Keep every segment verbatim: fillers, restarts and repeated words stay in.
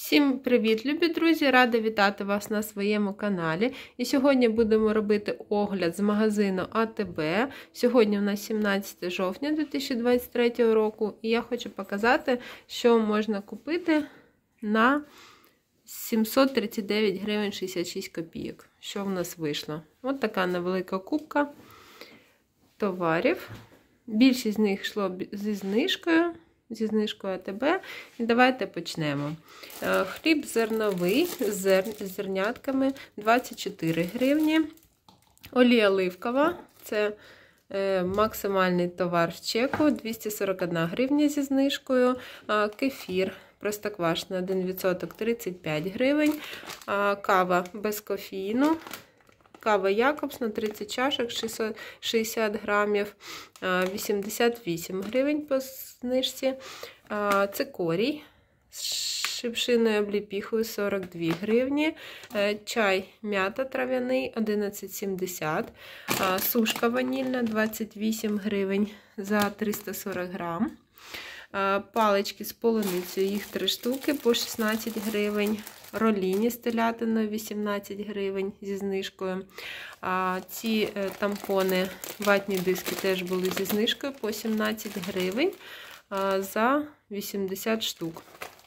Всім привіт, любі друзі! Рада вітати вас на своєму каналі. І сьогодні будемо робити огляд з магазину А Те Бе. Сьогодні у нас сімнадцяте жовтня дві тисячі двадцять третього року. І я хочу показати, що можна купити на сімсот тридцять дев'ять гривень шістдесят шість копійок. Що в нас вийшло? Ось така невелика купка товарів. Більшість з них йшло зі знижкою. Зі знижкою А Те Бе. І давайте почнемо. Хліб зерновий з зер... зернятками двадцять чотири гривні. Олія оливкова, це е, максимальний товар в чеку, двісті сорок одна гривня зі знижкою. А, кефір простоквашино один відсоток тридцять п'ять гривень. А, кава без кофеїну. Кава Якобс на тридцять чашок, шістсот шістдесят грамів, вісімдесят вісім гривень по знижці. Цикорій з шипшиною обліпіхою сорок дві гривні. Чай м'ята трав'яний одинадцять сімдесят. Сушка ванільна двадцять вісім гривень за триста сорок грам. Палички з полуницею, їх три штуки по шістнадцять гривень. Роліні з телятиною вісімнадцять гривень зі знижкою. А ці тампони, ватні диски теж були зі знижкою по сімнадцять гривень за вісімдесят штук.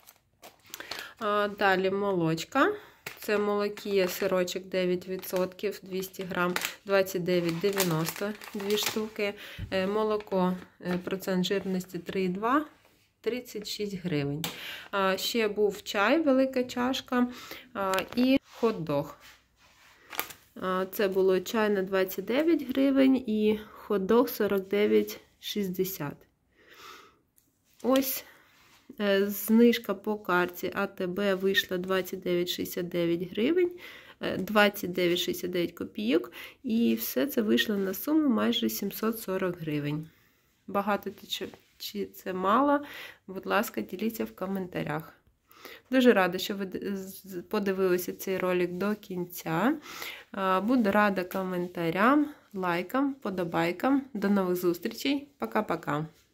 А далі молочка. Це молокія сирочок дев'ять відсотків, двісті грам, двадцять дев'ять дев'яносто, дві штуки. Молоко, процент жирності три і два. тридцять шість гривень. А, ще був чай, велика чашка а, і хот-дог. А, це було чай на двадцять дев'ять гривень і хот-дог сорок дев'ять шістдесят. Ось е, знижка по карті А Те Бе вийшла двадцять дев'ять шістдесят дев'ять гривень, двадцять дев'ять шістдесят дев'ять копійок. І все це вийшло на суму майже сімсот сорок гривень. Багато тече. Чи це мало, будь ласка, діліться в коментарях. Дуже рада, що ви подивилися цей ролик до кінця. Буду рада коментарям, лайкам, подобайкам. До нових зустрічей. Пока-пока.